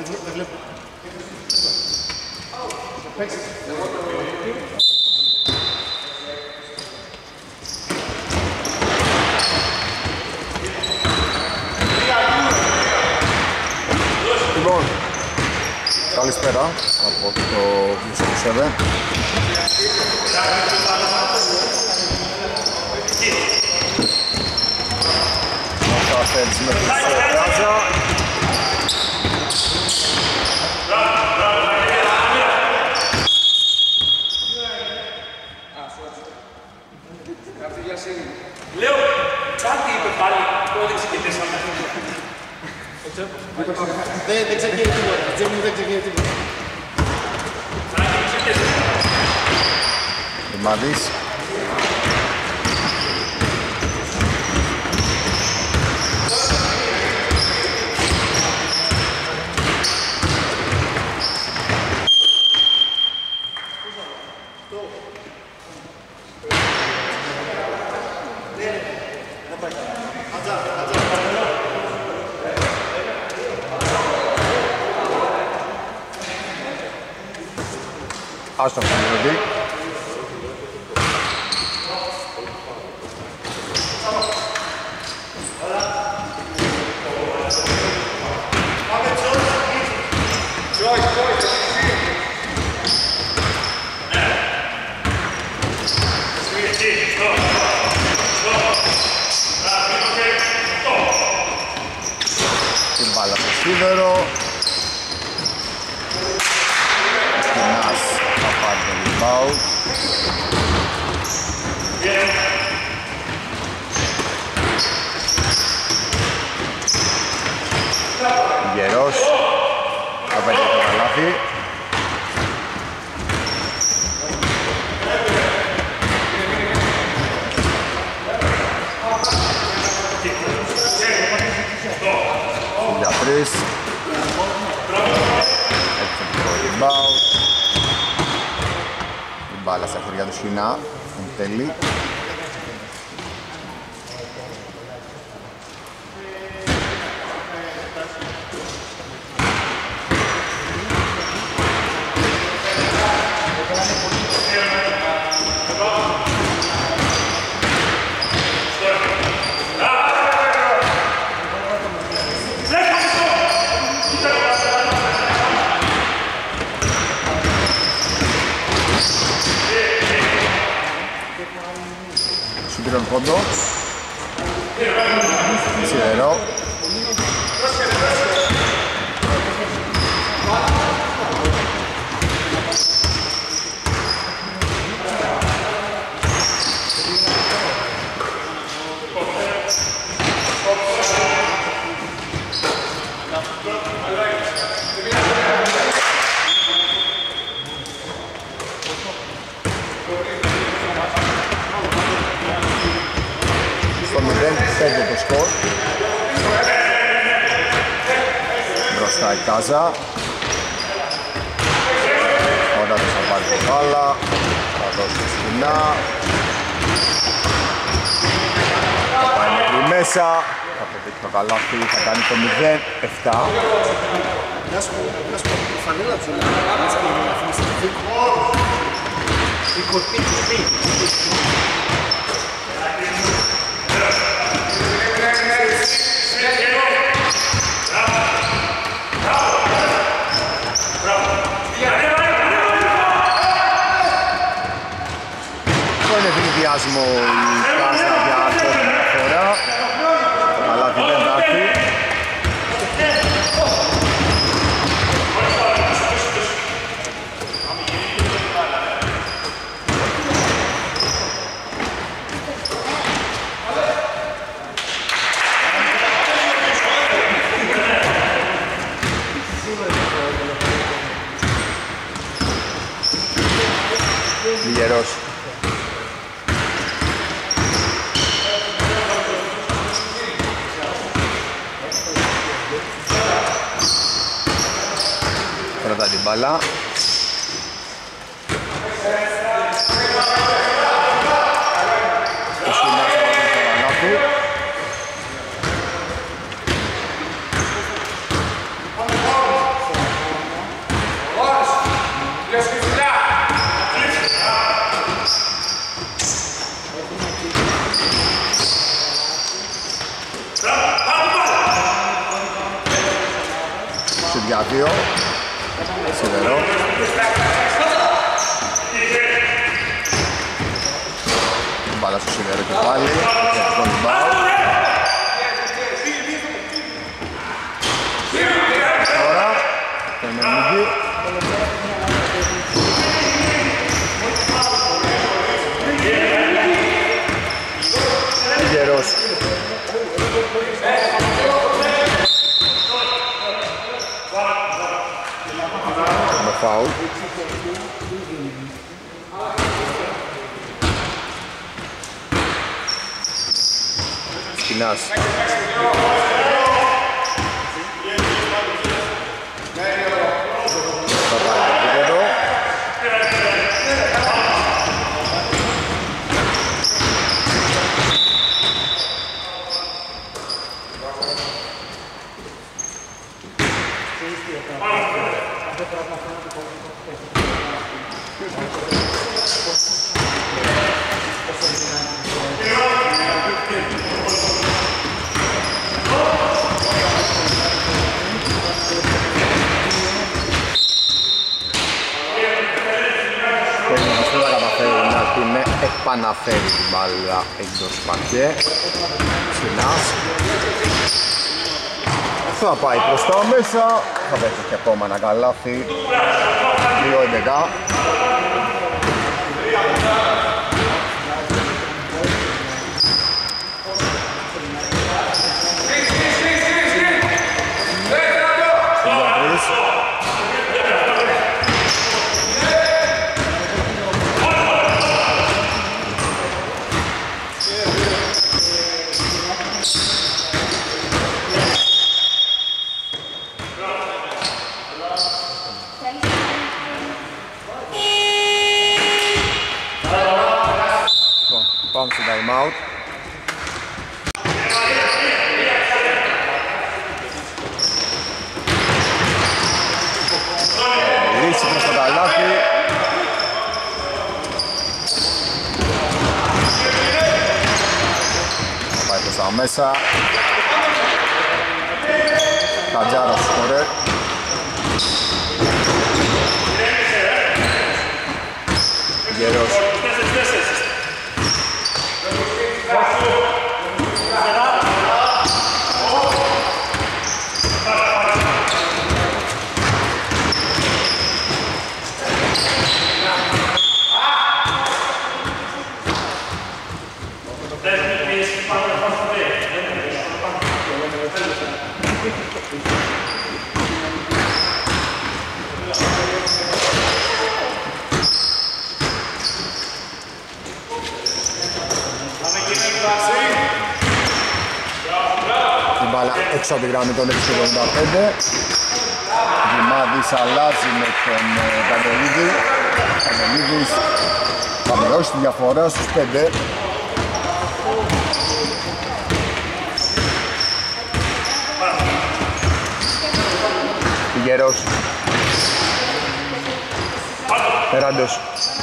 Λοιπόν, καλησπέρα από το Μισό 7. Αυτά θέλεις με τους Κάζα. Λέω, κάτι είπε πάλι, το έδειξε και 4. Δεν ξεκίνησε τίποτα, δεν ξεκίνησε τίποτα. Δημάδης. Άστον Φανιροντή. Την μπάλα στο σίδερο. Αστυνάς θα πάρει το rebound. Γερός θα παίρνει το καλάθι. Για τρεις. Εξαιρετικό rebound. Η μπάλα στα χέρια του Σινά. Εν τέλει. Τον πόντο Σιδερό. Στο 0-5 το σκορ. Μπροστά η Κάζα. Όταν θα πάρει το μπάλα. Θα δώσει σκηνά. Θα πάει μέχρι μέσα. Θα πετύχει το καλάθι. Θα κάνει το 0-7. Να σου πω, η φανέλα του είναι αφήνει η κορπή του πει. Είναι ευνηδιασμό η Κάζα για ακόμη μια φορά. Αλλά δεν θα έρθει. Λιγερός. Κρατά την μπάλα. Ο Σινάς θα βάλει το καλάθι. για 2. Σιδερό. Μπάλα στο Σιδερό και πάλι. Θετικό rebound. Τώρα, το Μενίδη. Γερός. Με φάουλ. Σκινάς. Θα πάει το επίπεδο. Επαναφέρει την μπάλα εκτός παρκέ. Συνάς. Θα πάει προς τα μέσα. Θα δέχει και ακόμα ένα καλάθι. 2-11. Πάμε στο time out. Λύση προς το καλάθι. Θα πάει προς τα μέσα. Χατζάρας σκορέρ. Γερός. Την μπάλα έξω από τη γραμμή των 6.85. Δημάδης αλλάζει με τον Παντελίδη. Παντελίδης θα μειώσει τη διαφορά στους 5. Γερός. Εράντος.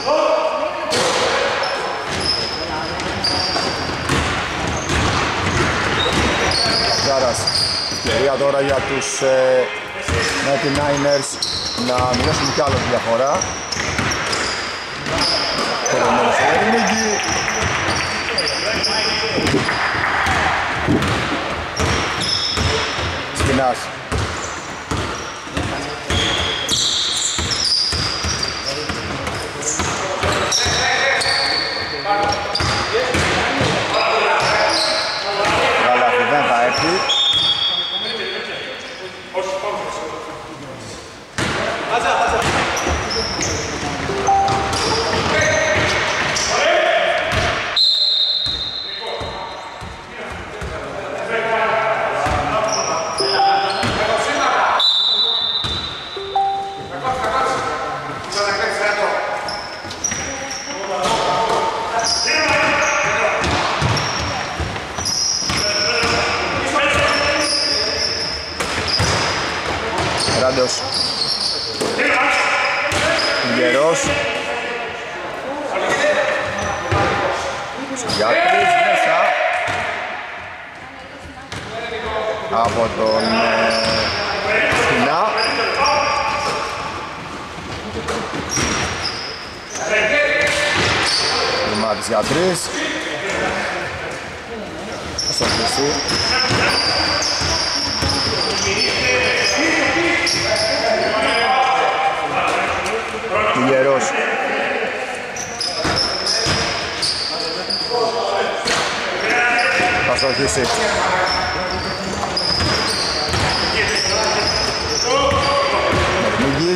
Ζάρας. Ευκαιρία τώρα για τους 99ers να μειώσουν κι άλλο τη διαφορά. Κορομένος ο Ερμίγκη. Σκινάς. Γαλάφη δεν θα έρθει. Ράντος. Γερός. Για 3 μέσα. Από τον Σκινά. Μάτης για 3. Θα στο αφήσει. Τυγερός. Θα στο αρχίσει. Μερμίγης.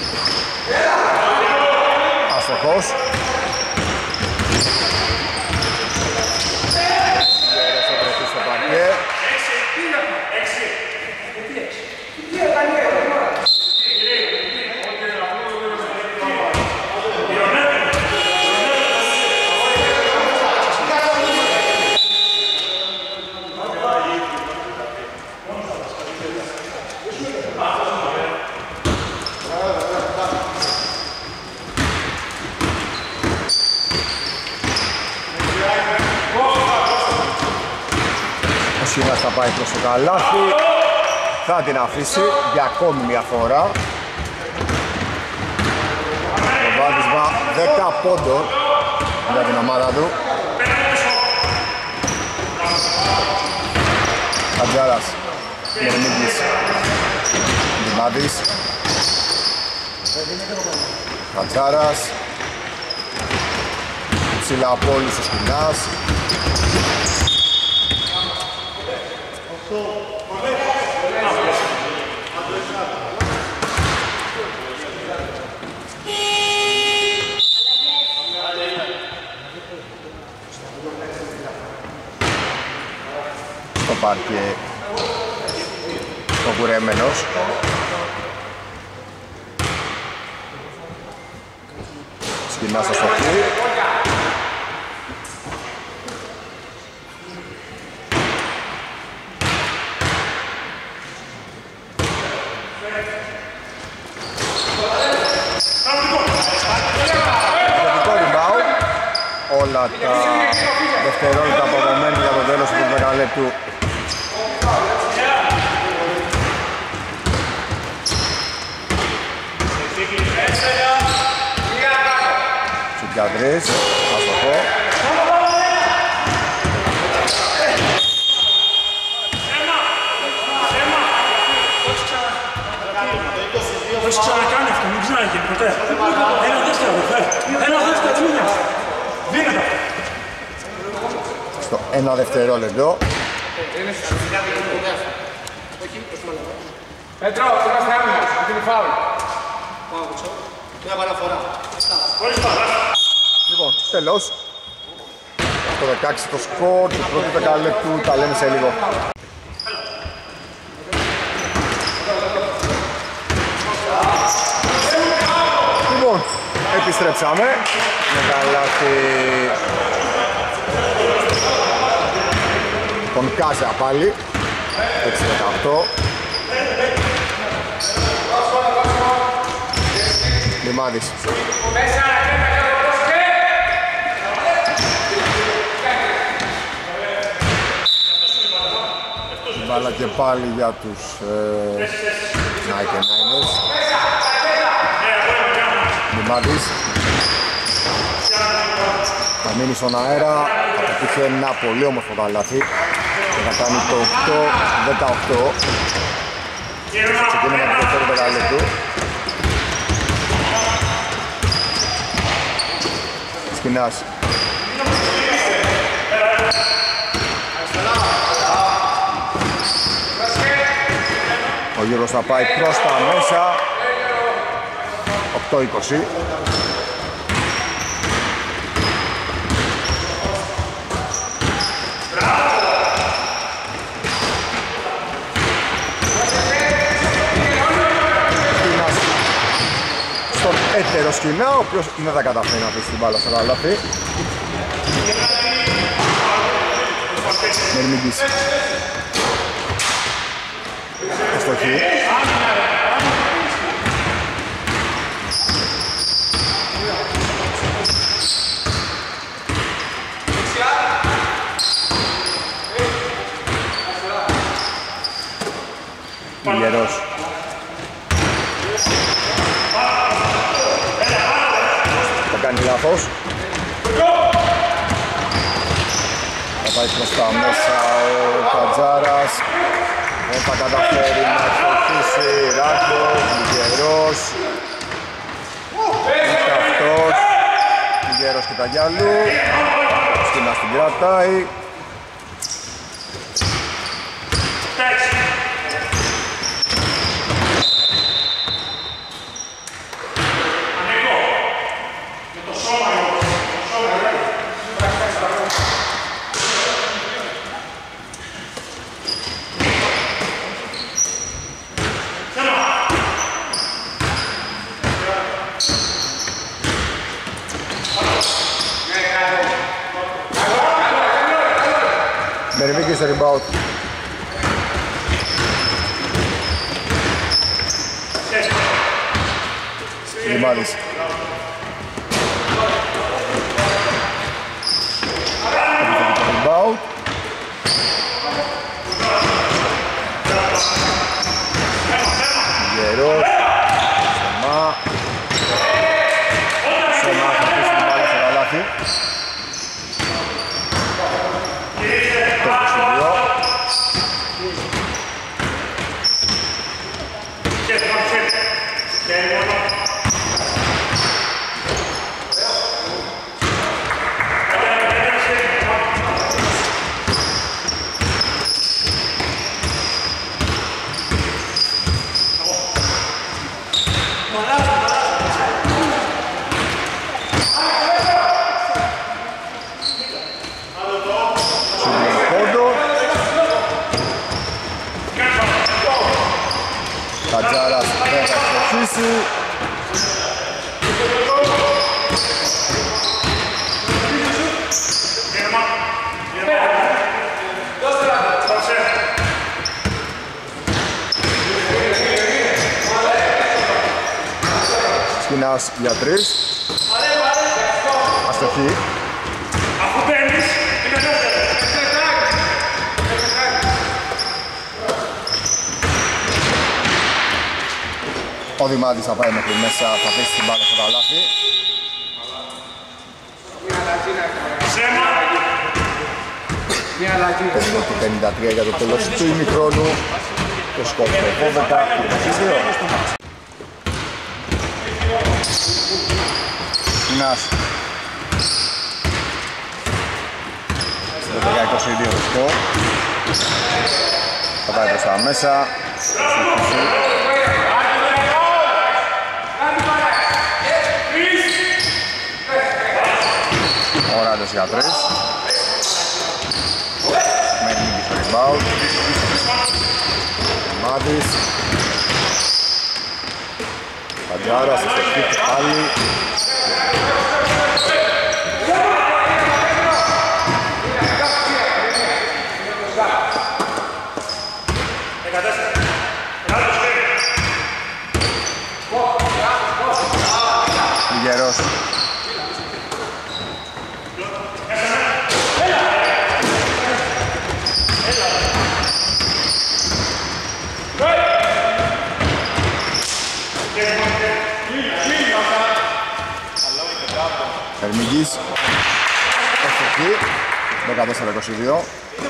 Αστοχός. Τυγερός θα βρεθεί στο παρκέ. Σίνας θα πάει προς το καλάθι, θα την αφήσει για ακόμη μια φορά. Το βάδισμα 10 πόντων για την ομάδα του. Χατζάρας, Μερμίγης, Δημάδης, Χατζάρας, ψηλά από όλους ο Σκουνάς. Στο πάρκε ο κουρεμένος. Σκηνά στο στοχή. Όλα τα δευτερόλεπτα αποδομένου για το τέλος του δεκαλέπτου. Σουτιατρής, αστοχό. Το έχεις ξανακάνει αυτό, μην ξαναγίνει ποτέ. Ένα δεύτερο, τι είναι αυτό. Δίνεται. Στο ένα δευτερόλεπτο. Πέτρο, είμαστε άμυνας, αυτή είναι φάουλ. Μια παραφορά. Λοιπόν, τέλος. Στο 16 το σκορ του πρώτου δεκαλέπτου, τα λέμε σε λίγο. Λοιπόν, επιστρέψαμε με καλάθι τον Κάζα πάλι 6-18. Λιμάδης. Μπάλα και πάλι για τους Nike Niners. Λιμάδης. Θα μείνει στον αέρα, θα πετύχει ένα πολύ όμορφο καλάθι και θα κάνει το 8-18. Ξεκίνημα του δεύτερου δεκαλέπτου. Σκηνάς. Ο Γιώργος θα πάει προς τα μέσα. 8-20. Στον έτερο Σκηνά, ο οποίος δεν θα καταφέρει να αφήσει την μπάλα στο καλάθι. Μερμίγκης. Αστοχή. Τυγερός. λάθος. Θα πάει προς τα μέσα ο Κατζάρας. Δεν θα καταφέρει να εξορθήσει. Ράκος, Λιγερός. Είναι αυτός. Λιγερός και τα γυαλού. Σκηνάς την κρατάει. Μεριμίκη στο rebound. Λιμάδης. Rebound. Γερός. Σεμά. Σεμά θα αφήσει την μπάλα στο καλάθι. Κατζάρας δεν θα ξεχύσει. Σκηνάς για 3. Αστοχή. Αφού παίρνεις, είναι δεύτερο. Ο Δημάτης θα πάει μέχρι μέσα, θα αφήσει την μπάλα στο καλάθι. Μια αλλαγή. 53 για το τέλος του ημιχρόνου. Το σκορ είναι 12-22. Νας. Στο 12-22 το σκορ. Θα πάει προς τα μέσα. Ο Ράντος για 3. Μένει στο rebound. Μάδης. Κατζάρας, στο σπίτι πάλι. Λιγερός. Ερμηγής. Ευτυχή. 14-22.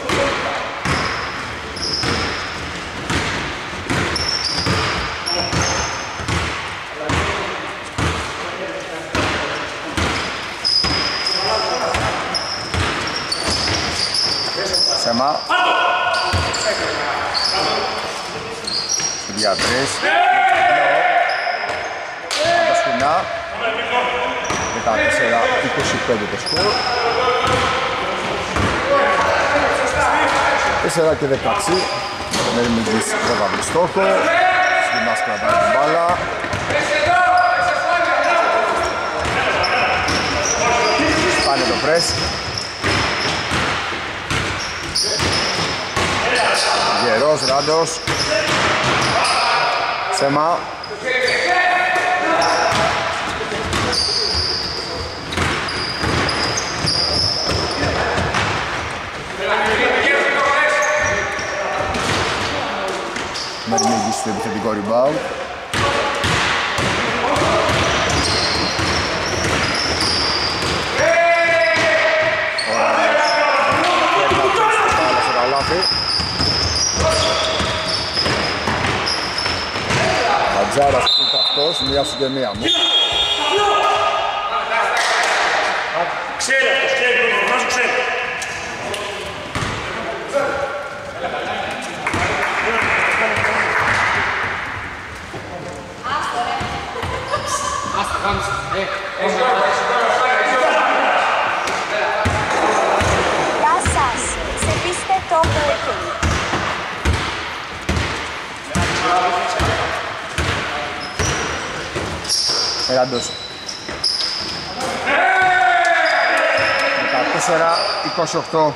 Σεμά. Για 3. Από σκηνά. 14-25 το σκορ. 4 και 16. Ο Ερμηγής δεν θα βρει στόχο. Σκηνάς κρατάει την μπάλα. Πάνε το πρες. Γερός, Ράντος. Σεμά. Μερμίγης στο επιθετικό rebound. καλάθι. Ατζάρας είναι αυτός, μία σου και μία μου. Ξέρει αυτός, ξέρει τον προγράμμα, ξέρει. Γεια σας, ψηφίστε το Booking. Έλα ντός. 14-28.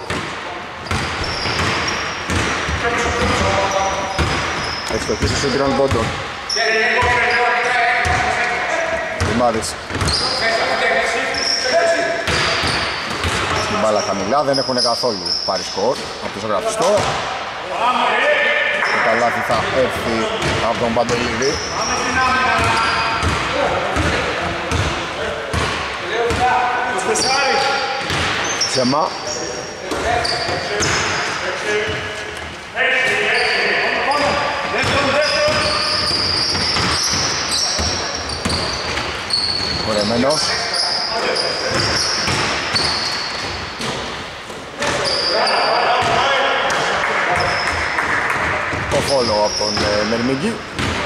Ευστοχής σε τριών πόντων. Δημάδης. Στην μπάλα χαμηλά, δεν έχουν καθόλου πάρει σκορ από το ζωγραφιστό. Το καλάθι θα έρθει από τον Παντελίδη. Σεμά. Κορεμένος. Το follow από τον Μερμίγκη.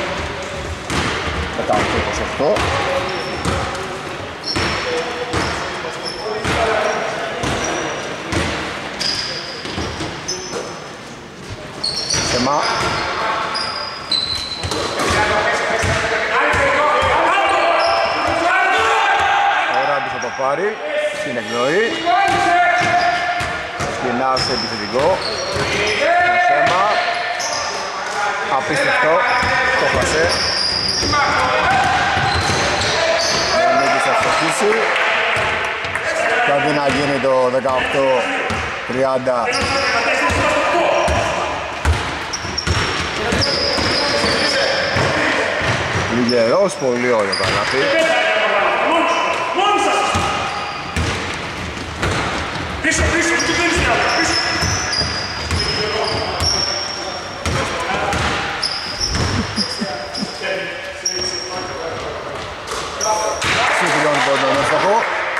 Μετά από το 28. Σεμά. Πάρει στην εκδοή. Σκηνάω σε επιθετικό. Σέμα. Απίστευτο. Το χασέ. Δεν έχει ευστοχίσει. Κάτι να γίνει το 18-30. Λιγερός, πολύ ωραίο καλάθι. Πίσω, πίσω, τι κάνεις now, πίσω. Συμφιλιώνει πόντων έστοχο.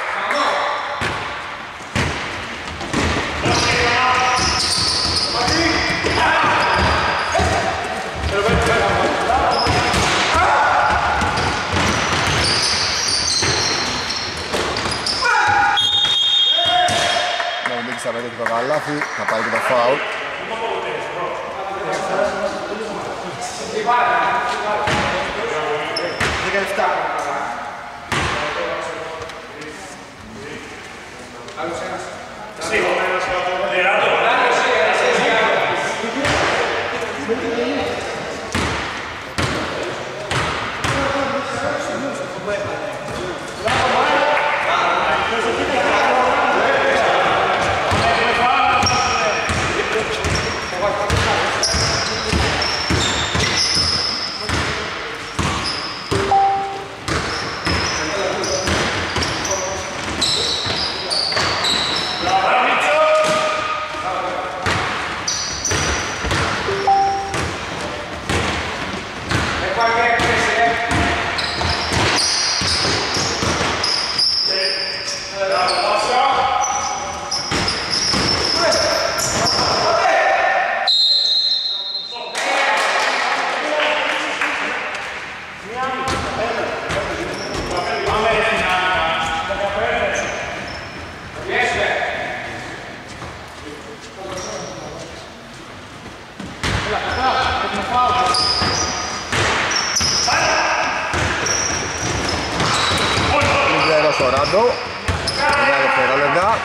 Θα πέτει το καλάθι, θα πάρει και το φάουλ. Λιγερός ο Ράντο. Μια δευτερόλεπτα.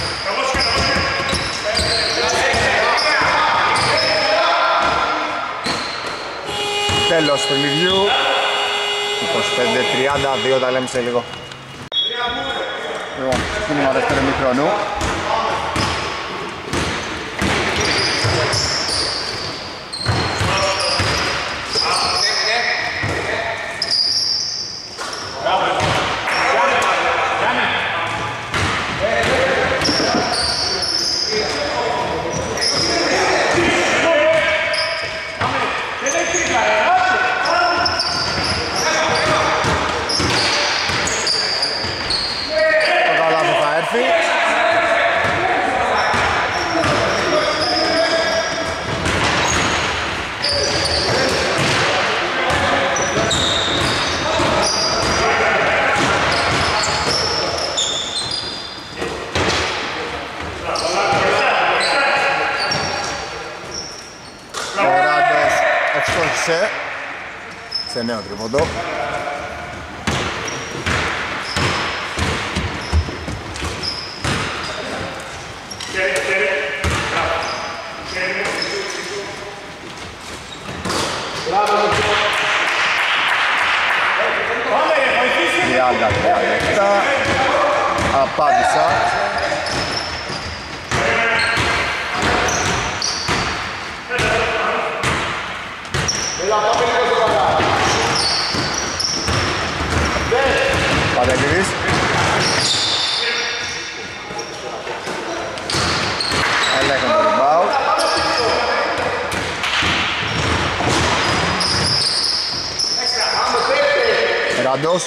Τέλος του παιχνιδιού. 25-32, τα λέμε σε λίγο. Λοιπόν, ξεκίνημα δεύτερο ημιχρόνου. τελείωσε σε νέο τρίποντο. Τριάντα λεπτά. Απάντησα. Παντελίδης. Ελέγχον το rebound. Ραντός.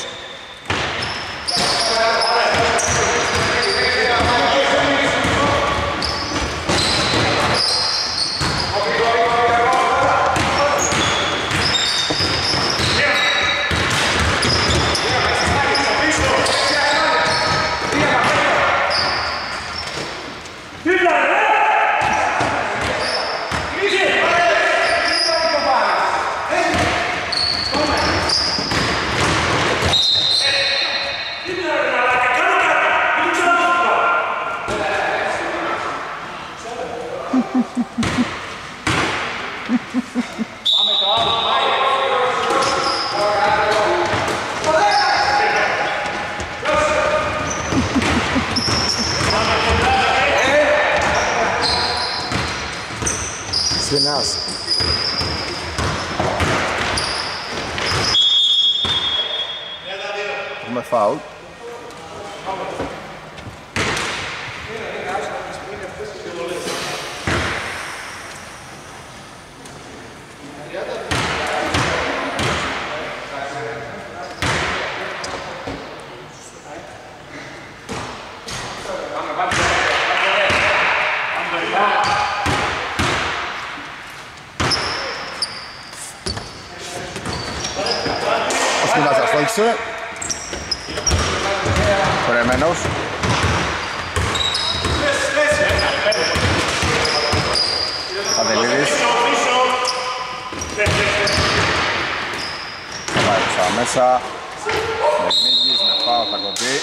Σφινάς. Έχουμε φάουλ. Ο Σκηνάς αστόχησε. Κορεμένος. Παντελίδης. Θα πάει προς μέσα. Μερμίγης με πάω θα κοπεί.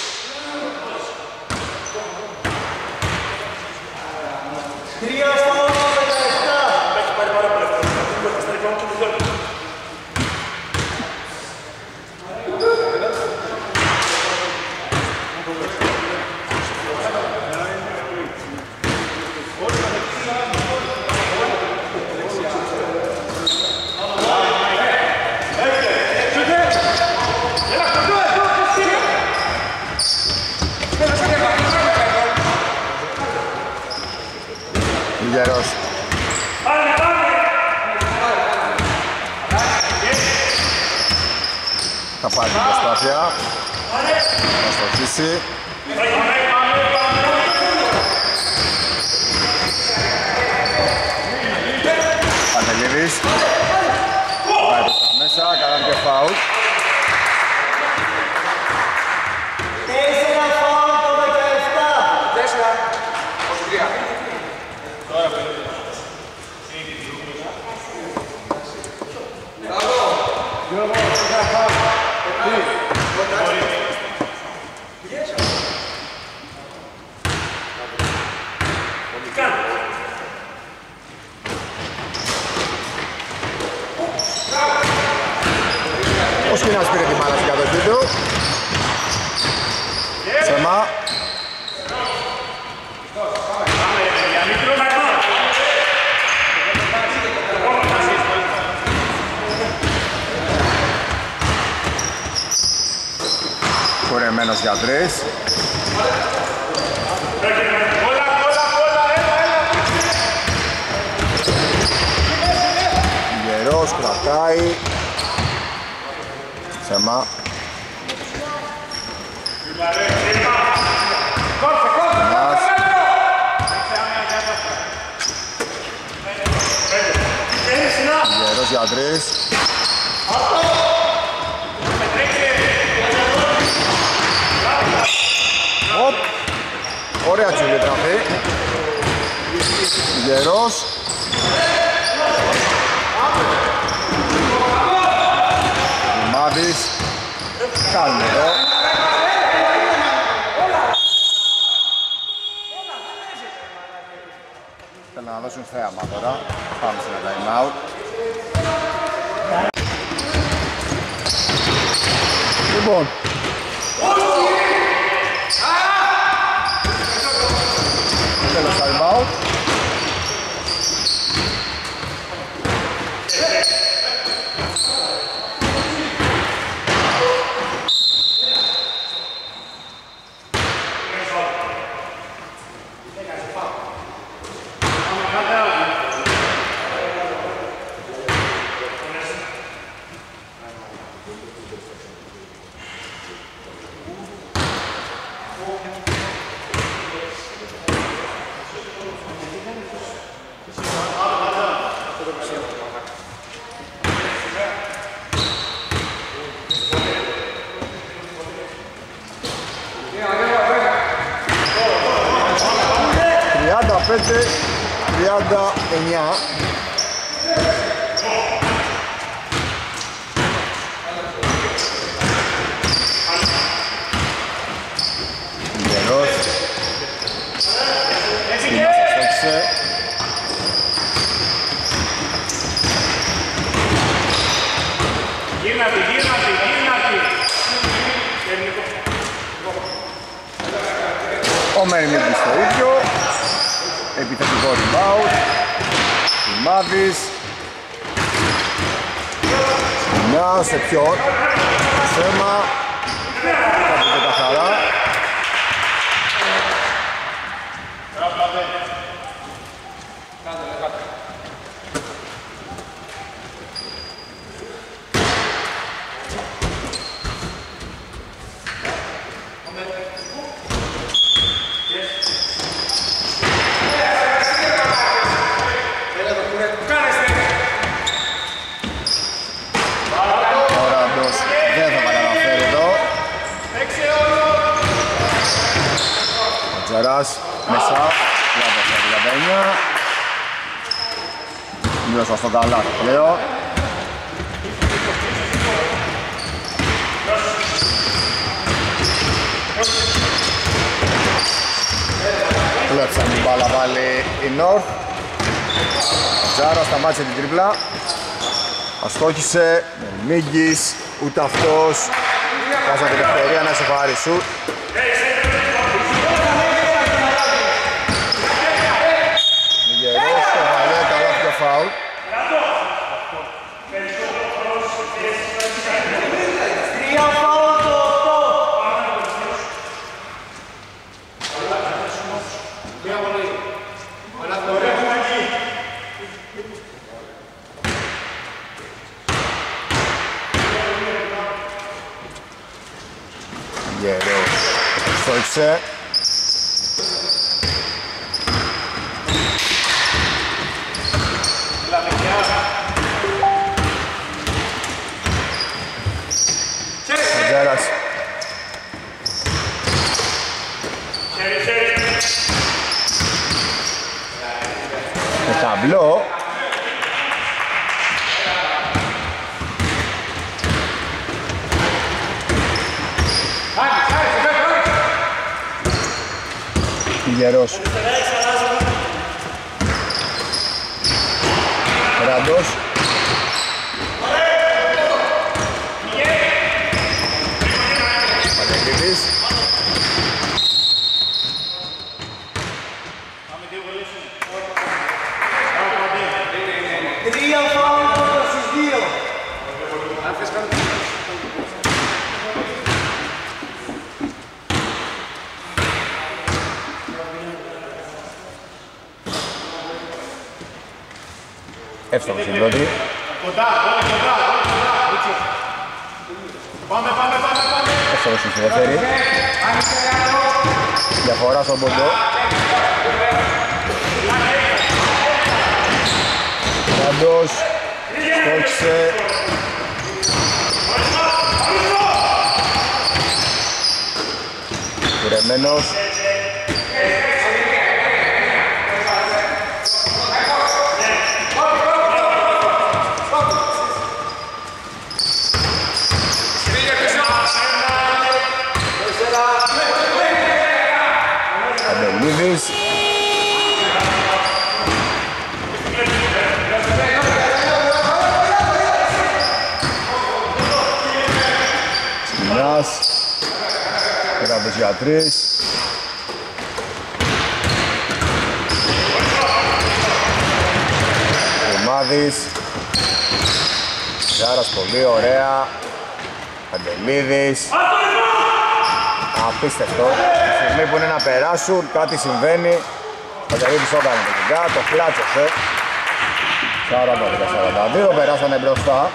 Γερός. Θα πάρει την προσπάθεια. Θα στοχίσει. Παντελίδης. Πάει προς τα μέσα, καλά και φάουλ. Ο Σκηνάς πήρε τη μάνα στην κατοχή του. Σεμά. Κορεμένος για τρεις. Γερός κρατάει. Σεμά. Γερός για τρεις. Ωραία τσουλή τραφή. Γερός. κάνουν εδώ. Θέλω να δώσουν θέαμα τώρα. Πάμε σε ένα time out. Λοιπόν. Τέλος time out. Ο Μερνίδης το ίδιο. Επιθετικό rebound. Μάδης. Μια σε ποιον. Σέμα. Κάπου και καθαρά. Μέσα, 34-39. Μείωσα στον καλά πλέον. Κλέψαν την μπάλα πάλι η North. Τζάρα σταμάτησε την τρίπλα. Αστόχησε, Μίγκης, ούτε αυτός. Βάζαν την ευκαιρία να ισοφαρεί σουτ. Φάουλ. Γερός στόχισε. Το ταμπλό. Γερός. Ραντός. Παντελίδης. Εύστοχος στην πρώτη. Εύστοχος στην δεύτερη. Διαφορά στον ποντό. Ραντός. Στόχισε. Κουρεμένος. Σκηνάς. Ράντος για 3. Μάδης. Ζάρας πολύ ωραία. Παντελίδης. Απίστευτο. Στη στιγμή που είναι να περάσουν, κάτι συμβαίνει. Παντελίδης το έκανε τελικά, το κλάτσωσε. 40-42, περάσανε μπροστά.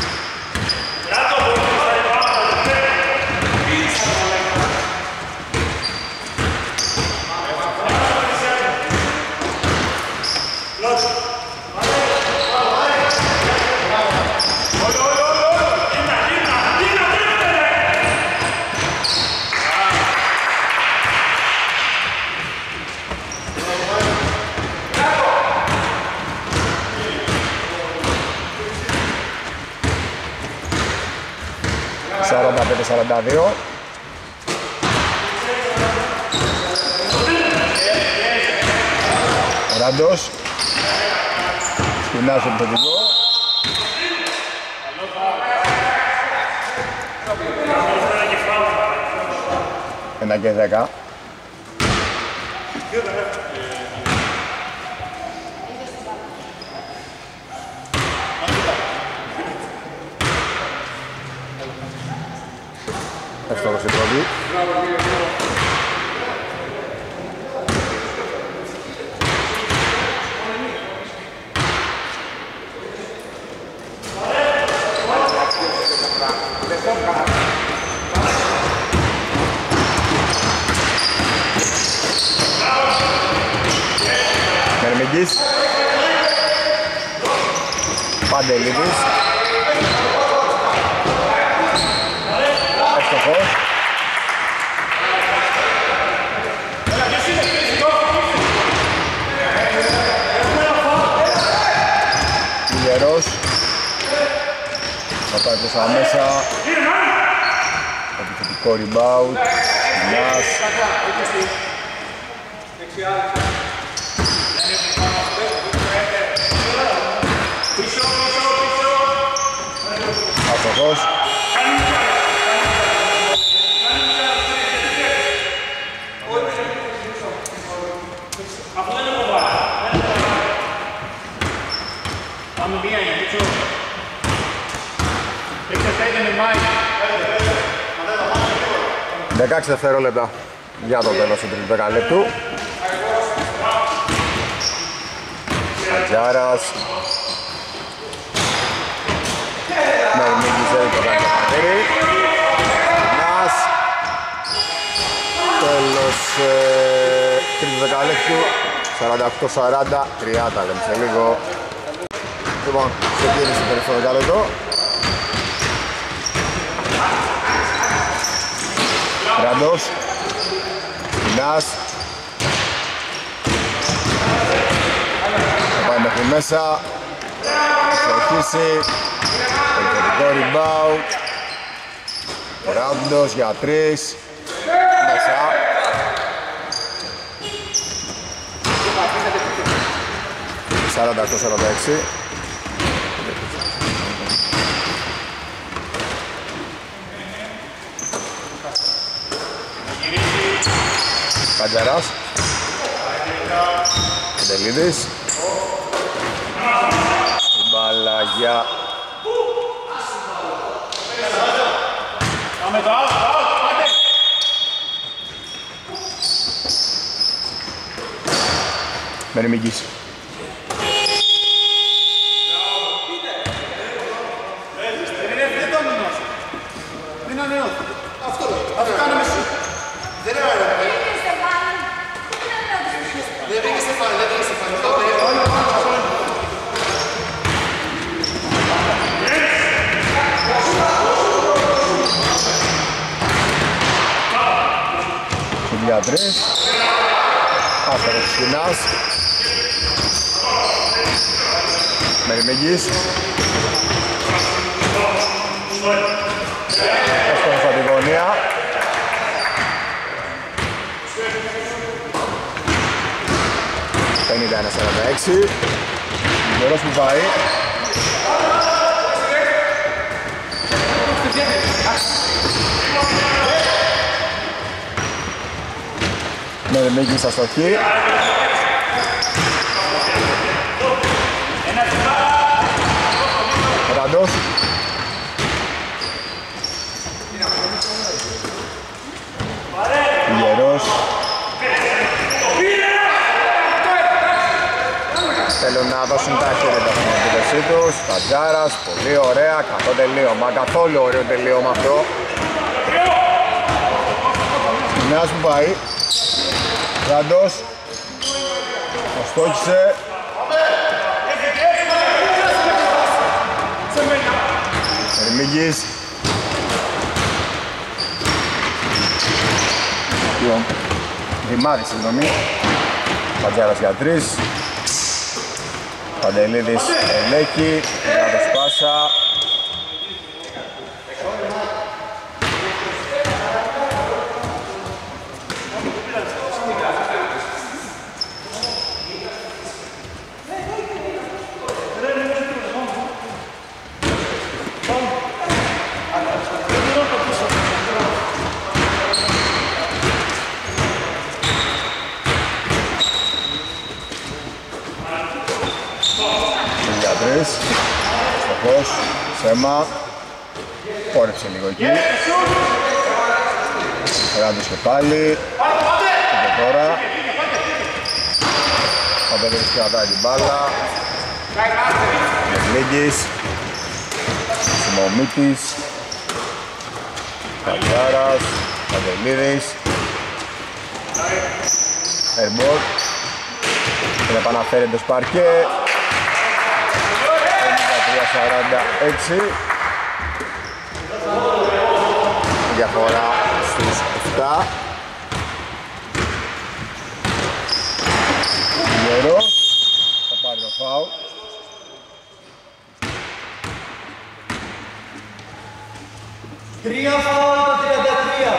Ράντος. Σκηνάς επιθετικό. 1 και 10. Εύστοχος η πρώτη. Μερμιγκής. Παντελίδης. Εύστοχος. Λιγερός. Θα πάει προς τα μέσα. Επιθετικό rebound. Νιάς. Άστοχος. Δεκάξι δευτερόλεπτα για το τέλος του τρίτου δεκαλέπτου. Ατζάρας. Μερμίγκης δεν το κάνει το χατήρι. Νας. Τέλος τρίτου δεκαλέπτου. 48-40, 30 λέμε σε λίγο. Λοιπόν, ξεκίνησε το τελευταίο δεκαλέπτο. Ραντός. Νας. Θα πάει μέχρι μέσα. Θα αρχίσει. Επιθετικό rebound. Ράντος για 3. Μέσα. ...48-46. Κατζαράς. Παντελίδης. Η μπάλα για... Μερμίγκης. Αυτό κάναμε σου. Δεν είναι ωραία. Δεν πήγε Στεφάνη, δεν πήγε Στεφάνη. Για 3. Άστοχος Σκηνάς. Μερμίγκης. Άστοχος από την γωνία. Είναι 46. Γερός που πάει. Μερμίγκης αστοχή. Ραντός. Ιερός. Θέλουν να δώσουν τα χέρια στην επίδεσή τους. Τατζάρας, πολύ ωραία, κακό τελείωμα, καθόλου ωραίο τελείωμα αυτό. Μιας που πάει. Ραντός. Αστόχησε. Ερμίγης. Δημάδης, συγγνώμη. Πατζάρας για 3. Παντελίδης ελέγχει. Ραντός πάσα. Στοχός, Σέμα. Πόρεψε λίγο εκεί. Ράντος και πάλι. Και τώρα Παντελίδης κρατάει την μπάλα. Μεσλίγκης. Σιμωμίτης. Καλιάρας. Παντελίδης. Airball. Και επαναφέρεται στο παρκέ. 46. Διαφορά στους 7. Γερός θα πάρει το φάουλ. Τρία φάουλ το 33.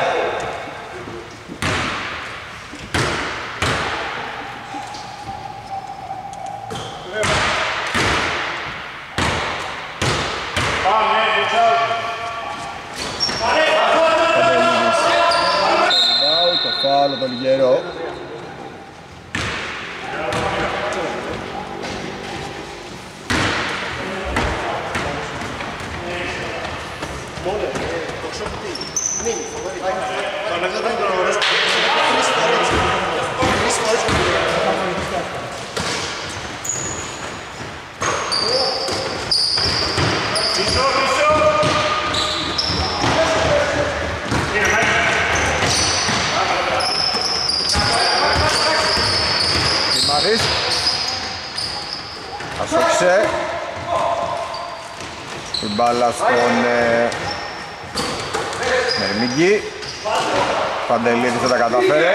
Φάουλ τον Λιγερό. Ασόξε την μπάλα στον Μερμίγκη. Παντελίδης δεν τα κατάφερε.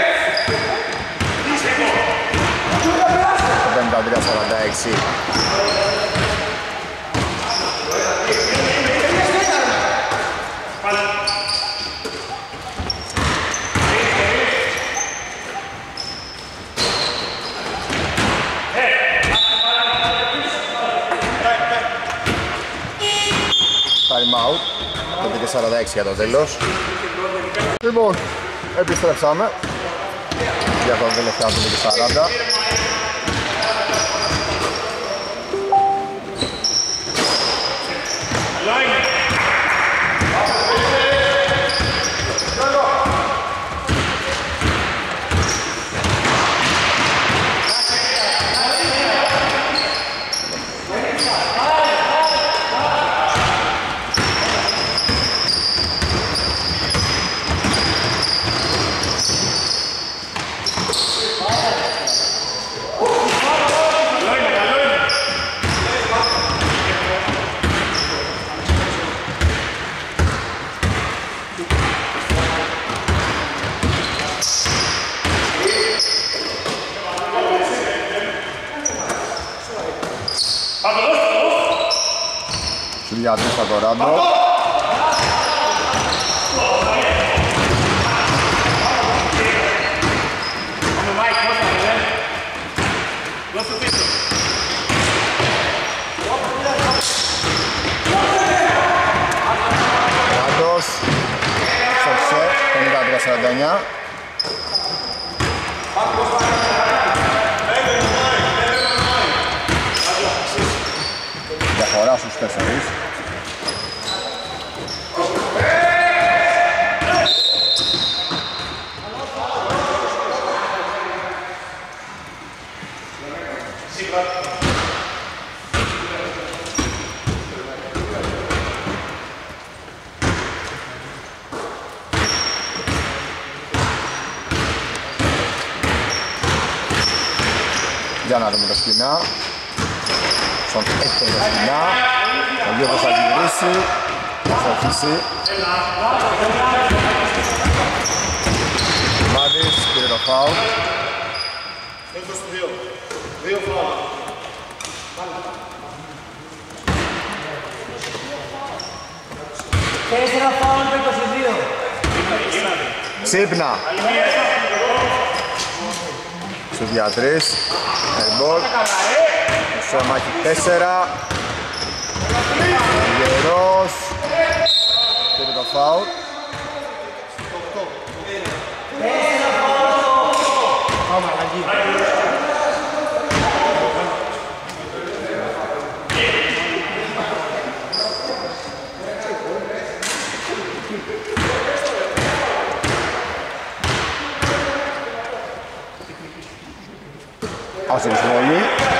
53-46. Time out, 5:46 για το τέλος. Λοιπόν, επιστρέψαμε για το τελευταίο 5:40. Σουλιάδης θα το Ράντο. 45-49. Διαφορά στους 4. Για να δούμε το σκηνά. Στον έκτο το σκηνά. Ο Γιώργος θα γυρίσει. Θα αρχίσει. Μάδης πήρε το φάουλ. 2 φάουλ. Τέσσερα φάουλ με 22. Ξύπνα. Στους για 3. Airball. Στο μάχη 4. Γερός. Πήρε το φάουλ. Πάμε, αλλαγή. Άσε τη συμβολή.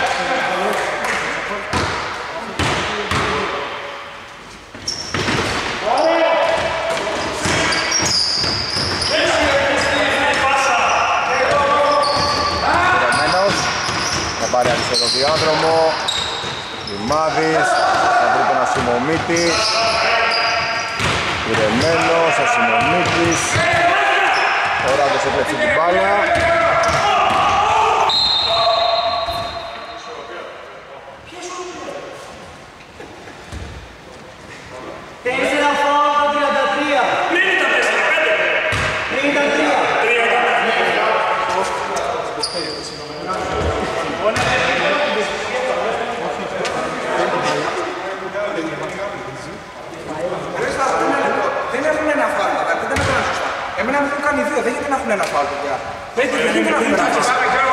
Θα πάρει αριστερό διάδρομο. Δημάδης, θα βρει τον Ασημομίτη. Ηρεμένος, Ασημομίτης. Ο Ράντος έπαιξε την μπάλα. Τέσσερα φάουλ με 33. Πριν ήταν 4-5. 33. Δεν έχουν ένα φάουλ, δεν τα έκαναν σωστά. Εμένα μου έχουν κάνει 2, δεν γίνεται να έχουν ένα φάουλ, παιδιά. Δεν γίνεται να έχουν ένα φάουλ.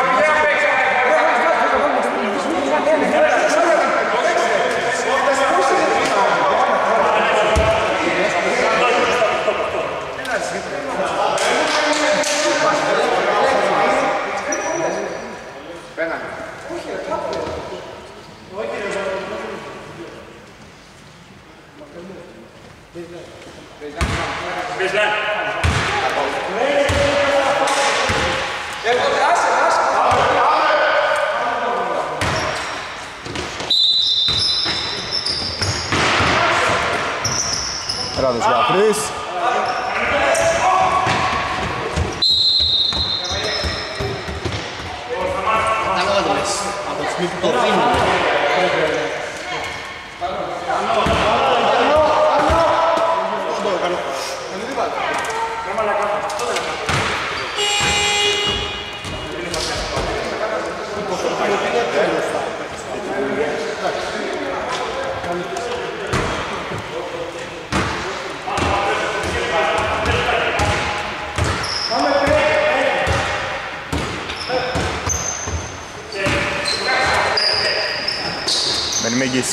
Ράδος για 3. Κατάλαβα το λες. Από τη στιγμή που το δίνουμε. Μενιμίγκης.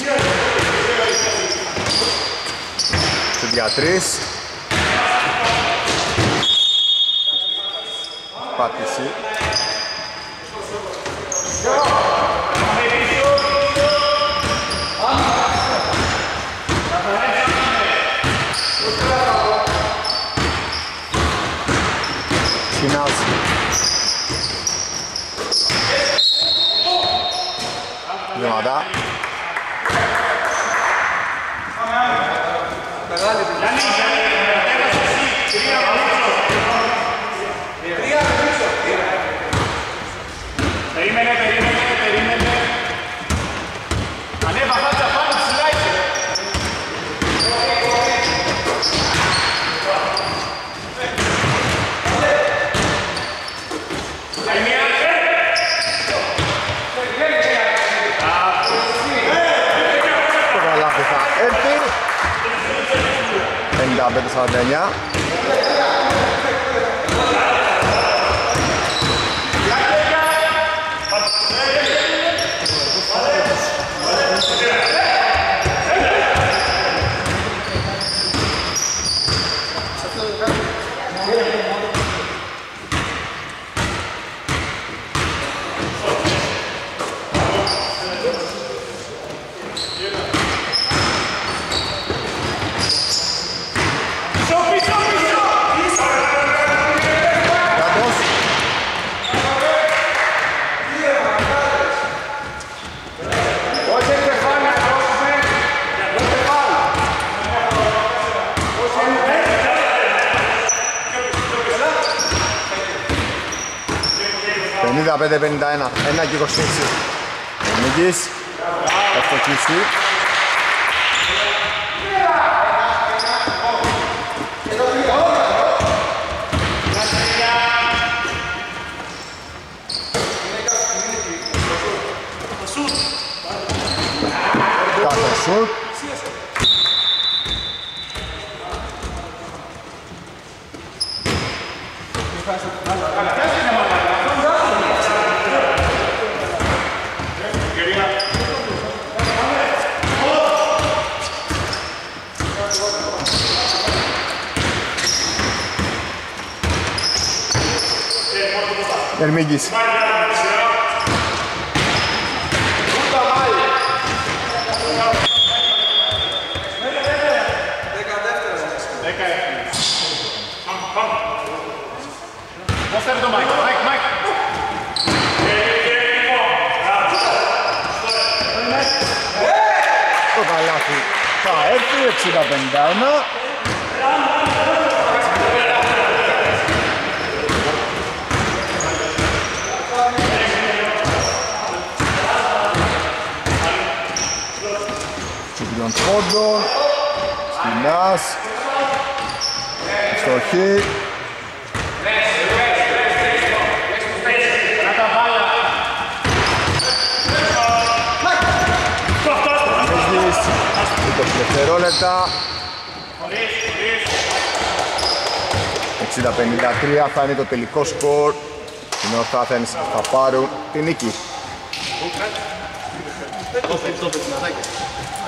Στους για 3. Πάτηση. Σκηνάς. Βήματα. Περίμενε. Ανέβα φάτσα πάνω, ψηλά είσαι. Το καλάθι θα έρθει. 55-49. «55-51, 1 και 26. Ο Νίκης, ευτοχίστη. Κάθε σουτ. Ερμίγκης. Το καλάθι θα έρθει 60-51. Των πόντων, Σκηνάς, στοχή. Παναγής, 20 δευτερόλεπτα. 60-53 θα είναι το τελικό σκορ. Οι North Athens θα πάρουν την νίκη.